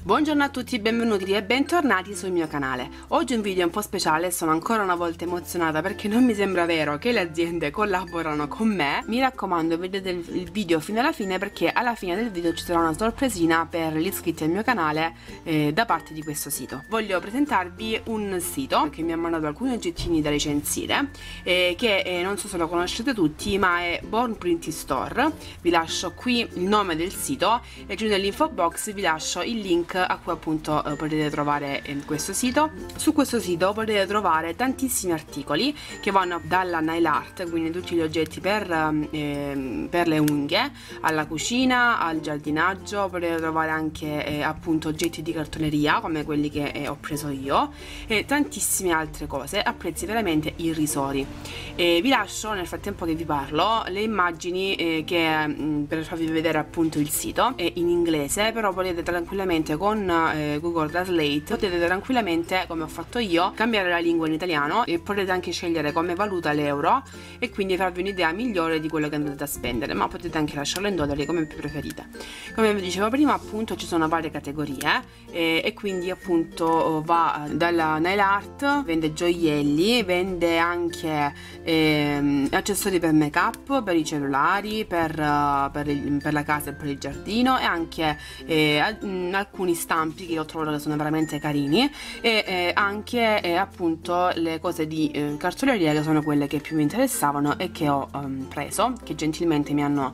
Buongiorno a tutti, benvenuti e bentornati sul mio canale. Oggi un video un po' speciale, sono ancora una volta emozionata perché non mi sembra vero che le aziende collaborano con me. Mi raccomando, vedete il video fino alla fine perché alla fine del video ci sarà una sorpresina per gli iscritti al mio canale da parte di questo sito. Voglio presentarvi un sito che mi ha mandato alcuni oggettini da recensire che non so se lo conoscete tutti, ma è Born Printing Store. Vi lascio qui il nome del sito e giù nell'info box vi lascio il link a cui appunto potete trovare questo sito. Su questo sito potete trovare tantissimi articoli che vanno dalla nail art, quindi tutti gli oggetti per le unghie, alla cucina, al giardinaggio. Potete trovare anche appunto oggetti di cartoleria come quelli che ho preso io e tantissime altre cose a prezzi veramente irrisori. Vi lascio nel frattempo che vi parlo le immagini per farvi vedere appunto il sito. È in inglese, però potete tranquillamente con Google Translate potete tranquillamente, come ho fatto io, cambiare la lingua in italiano e potete anche scegliere come valuta l'euro e quindi farvi un'idea migliore di quello che andate a spendere, ma potete anche lasciarlo in dollari come più preferite. Come vi dicevo prima, appunto ci sono varie categorie e quindi appunto va dalla nail art, vende gioielli, vende anche accessori per make up, per i cellulari, per la casa e per il giardino, e anche alcuni stampi che ho trovato che sono veramente carini e anche appunto le cose di cartoleria che sono quelle che più mi interessavano e che ho preso, che gentilmente mi hanno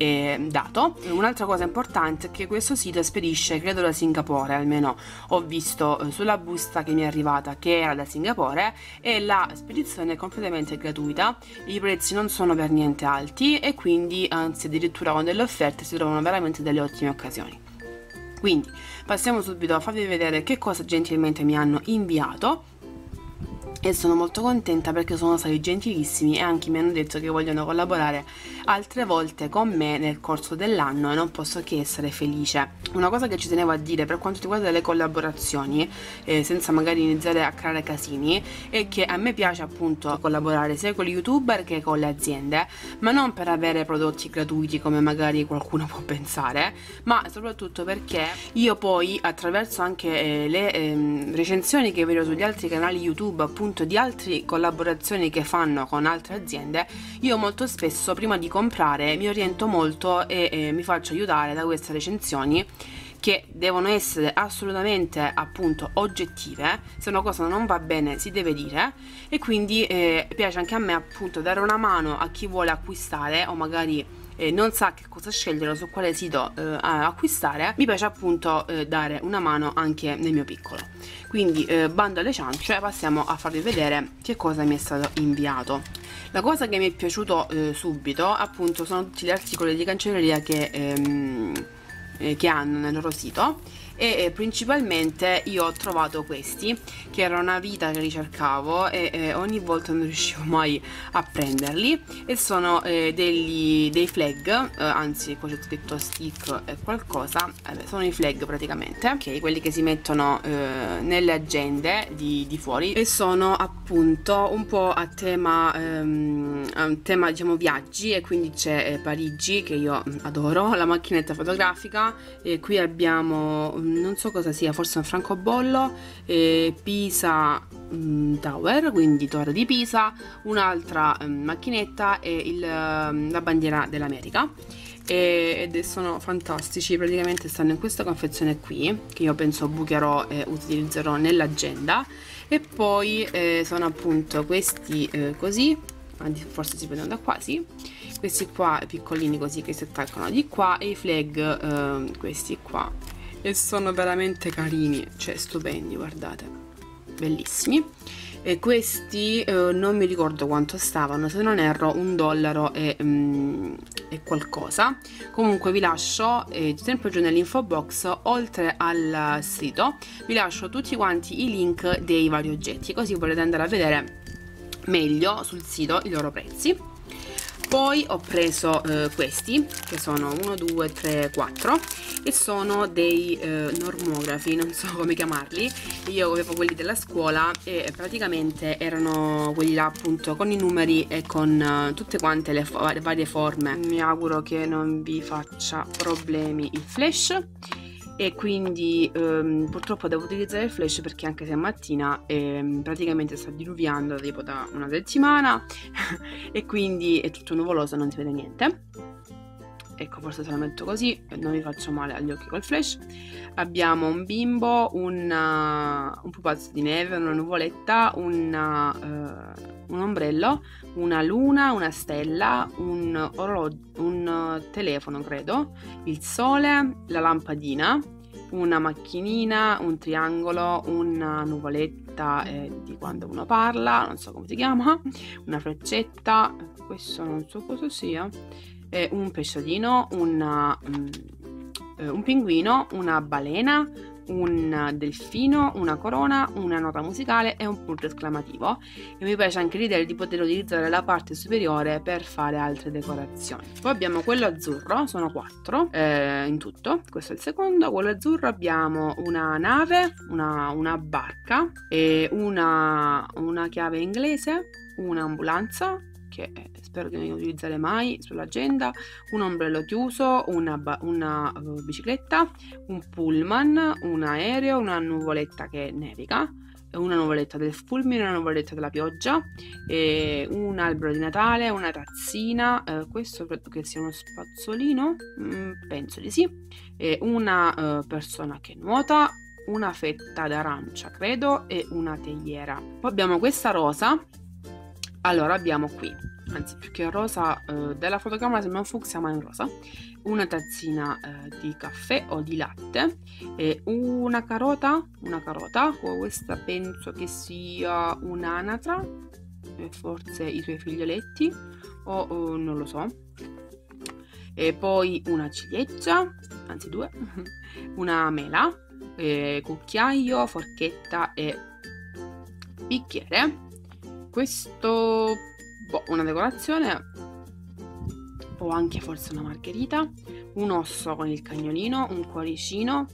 dato. Un'altra cosa importante è che questo sito spedisce credo da Singapore, almeno ho visto sulla busta che mi è arrivata che era da Singapore, e la spedizione è completamente gratuita, i prezzi non sono per niente alti e quindi anzi addirittura con delle offerte si trovano veramente delle ottime occasioni. Quindi passiamo subito a farvi vedere che cosa gentilmente mi hanno inviato e sono molto contenta perché sono stati gentilissimi e anche mi hanno detto che vogliono collaborare altre volte con me nel corso dell'anno e non posso che essere felice. Una cosa che ci tenevo a dire per quanto riguarda le collaborazioni, senza magari iniziare a creare casini, è che a me piace appunto collaborare sia con gli youtuber che con le aziende, ma non per avere prodotti gratuiti come magari qualcuno può pensare, ma soprattutto perché io poi attraverso anche le recensioni che vedo sugli altri canali YouTube appunto di altre collaborazioni che fanno con altre aziende, io molto spesso prima di comprare mi oriento molto e mi faccio aiutare da queste recensioni che devono essere assolutamente appunto oggettive. Se una cosa non va bene si deve dire, e quindi piace anche a me appunto dare una mano a chi vuole acquistare o magari non sa che cosa scegliere, su quale sito acquistare. Mi piace appunto dare una mano anche nel mio piccolo. Quindi bando alle ciance, passiamo a farvi vedere che cosa mi è stato inviato. La cosa che mi è piaciuto subito appunto sono tutti gli articoli di cancelleria che hanno nel loro sito, e principalmente io ho trovato questi che era una vita che ricercavo e ogni volta non riuscivo mai a prenderli, e sono dei flag, anzi qua c'è scritto stick e qualcosa, sono i flag praticamente, ok, quelli che si mettono nelle agende di fuori, e sono appunto un po' a tema diciamo viaggi, e quindi c'è Parigi che io adoro, la macchinetta fotografica, e qui abbiamo non so cosa sia, forse un francobollo, Pisa Tower, quindi torre di Pisa, un'altra macchinetta e la bandiera dell'America, ed sono fantastici. Praticamente stanno in questa confezione qui che io penso bucherò e utilizzerò nell'agenda, e poi sono appunto questi così, forse si vedono da qua, sì, questi qua piccolini così che si attaccano di qua, e i flag questi qua, e sono veramente carini, cioè stupendi, guardate, bellissimi. E questi non mi ricordo quanto stavano, se non erro $1 e qualcosa. Comunque vi lascio sempre giù nell'info box, oltre al sito vi lascio tutti quanti i link dei vari oggetti, così potete andare a vedere meglio sul sito i loro prezzi. Poi ho preso questi che sono 1, 2, 3, 4 e sono dei normografi, non so come chiamarli. Io avevo quelli della scuola e praticamente erano quelli là appunto con i numeri e con tutte quante le varie forme. Mi auguro che non vi faccia problemi il flash. e quindi purtroppo devo utilizzare il flash perché anche se è mattina praticamente sta diluviando tipo da una settimana e quindi è tutto nuvoloso, non si vede niente. Ecco, forse se lo metto così non mi faccio male agli occhi col flash. Abbiamo un bimbo, un pupazzo di neve, una nuvoletta, un ombrello, una luna, una stella, un orologio, un telefono credo, il sole, la lampadina, una macchinina, un triangolo, una nuvoletta di quando uno parla, non so come si chiama, una freccetta, questo non so cosa sia, un pesciolino, un pinguino, una balena, un delfino, una corona, una nota musicale e un punto esclamativo. E mi piace anche l'idea di poter utilizzare la parte superiore per fare altre decorazioni. Poi abbiamo quello azzurro, sono 4 in tutto, questo è il secondo. Quello azzurro abbiamo una nave, una barca, e una chiave inglese, un'ambulanza che spero di non utilizzare mai sull'agenda, un ombrello chiuso, una bicicletta, un pullman, un aereo, una nuvoletta che nevica, una nuvoletta del fulmine, una nuvoletta della pioggia, un albero di Natale, una tazzina, questo credo che sia uno spazzolino, penso di sì, una persona che nuota, una fetta d'arancia credo e una teiera. Poi abbiamo questa rosa. Allora abbiamo qui, anzi più che rosa della fotocamera sembra un fucsia ma è un rosa, una tazzina di caffè o di latte, e una carota, questa penso che sia un'anatra, forse i suoi figlioletti o non lo so, e poi una ciliegia, anzi 2, una mela, cucchiaio, forchetta e bicchiere. Questo, una decorazione, o anche forse una margherita, un osso con il cagnolino, un cuoricino,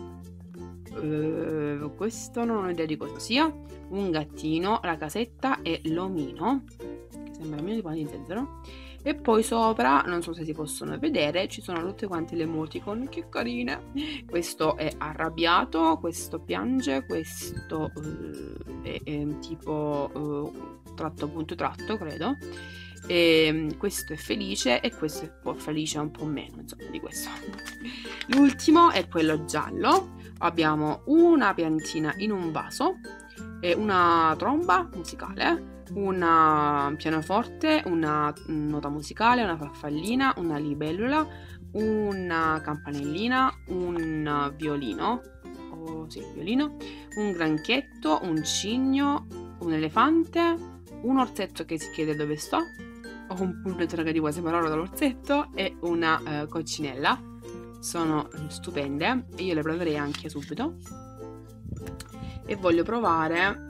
questo non ho idea di cosa sia, un gattino, la casetta e l'omino, che sembra l'omino di pane di zenzero, e poi sopra, non so se si possono vedere, ci sono tutte quante le emoticon, che carine. Questo è arrabbiato, questo piange, questo è tipo tratto punto tratto, credo, e questo è felice e questo è un po' felice, un po' meno, insomma, di questo. L'ultimo è quello giallo. Abbiamo una piantina in un vaso, e una tromba musicale, un pianoforte, una nota musicale, una farfallina, una libellula, una campanellina, un violino, un granchietto, un cigno, un elefante, un orsetto che si chiede dove sto, o un punto interrogativo separato dall'orsetto, e una coccinella. Sono stupende e io le proverei anche subito, e voglio provare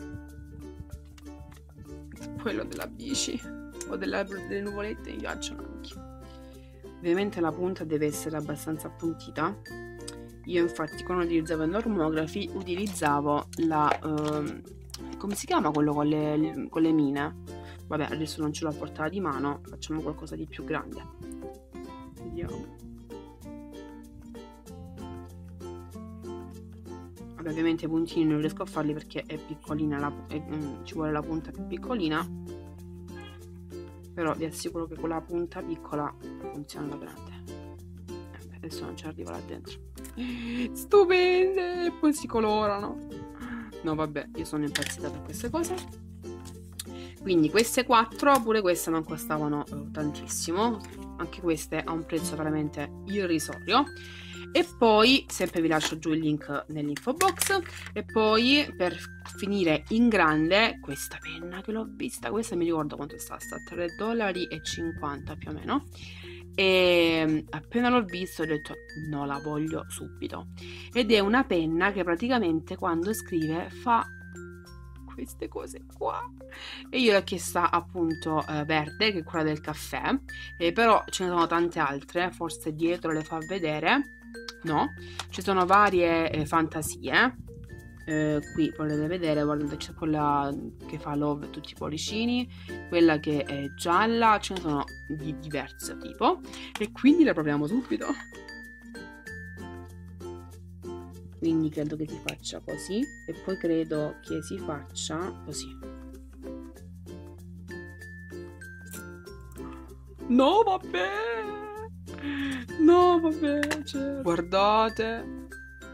quello della bici o delle nuvolette, mi piacciono anche. Ovviamente la punta deve essere abbastanza appuntita. Io infatti quando utilizzavo i normografi utilizzavo la come si chiama quello con le mine? Vabbè, adesso non ce l'ho a portata di mano, facciamo qualcosa di più grande. Vediamo. Vabbè, ovviamente i puntini non riesco a farli perché è piccolina, ci vuole la punta più piccolina, però vi assicuro che con la punta piccola funziona la grande. Adesso non ci arrivo là dentro. Stupende! E poi si colorano. No vabbè, io sono impazzita per queste cose. Quindi queste 4, pure queste non costavano tantissimo, anche queste a un prezzo veramente irrisorio. E poi sempre vi lascio giù il link nell'info box. E poi per finire in grande questa penna che l'ho vista, questa mi ricordo quanto sta $3,50 più o meno, e appena l'ho vista ho detto no, la voglio subito. Ed è una penna che praticamente quando scrive fa queste cose qua, e io l'ho chiesta appunto verde, che è quella del caffè, però ce ne sono tante altre, forse dietro le fa vedere. No, ci sono varie fantasie. Qui potete vedere, guardate, c'è quella che fa love tutti i cuoricini, quella che è gialla, ce ne sono di diverso tipo, e quindi le proviamo subito. quindi credo che si faccia così e poi credo che si faccia così. No vabbè, no vabbè, cioè, guardate,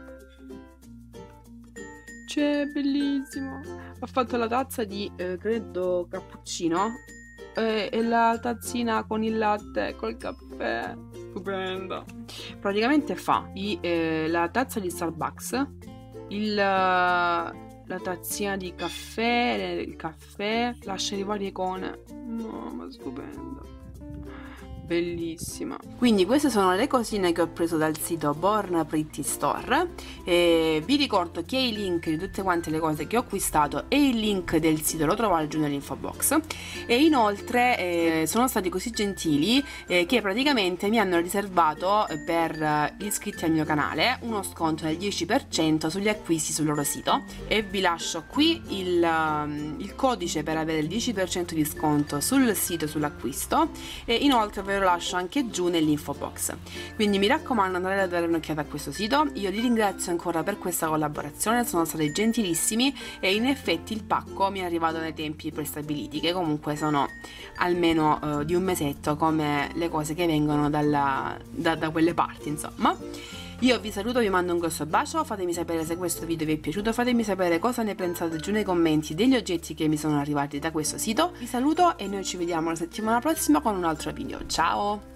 c'è bellissimo. Ho fatto la tazza di credo cappuccino e la tazzina con il latte col caffè, stupenda. Praticamente fa la tazza di Starbucks, la tazzina di caffè, il caffè, lascia le varie icone. No, ma stupenda, bellissima. Quindi queste sono le cosine che ho preso dal sito Born Pretty Store e vi ricordo che i link di tutte quante le cose che ho acquistato e il link del sito lo trovate giù nell'info box. E inoltre sono stati così gentili che praticamente mi hanno riservato per gli iscritti al mio canale uno sconto del 10% sugli acquisti sul loro sito, e vi lascio qui il codice per avere il 10% di sconto sul sito, sull'acquisto, e inoltre ve lo lascio anche giù nell'info box. Quindi mi raccomando, andate a dare un'occhiata a questo sito. Io li ringrazio ancora per questa collaborazione, sono stati gentilissimi e in effetti il pacco mi è arrivato nei tempi prestabiliti, che comunque sono almeno di un mesetto, come le cose che vengono da quelle parti, insomma. Io vi saluto, vi mando un grosso bacio, fatemi sapere se questo video vi è piaciuto, fatemi sapere cosa ne pensate giù nei commenti degli oggetti che mi sono arrivati da questo sito. Vi saluto e noi ci vediamo la settimana prossima con un altro video. Ciao!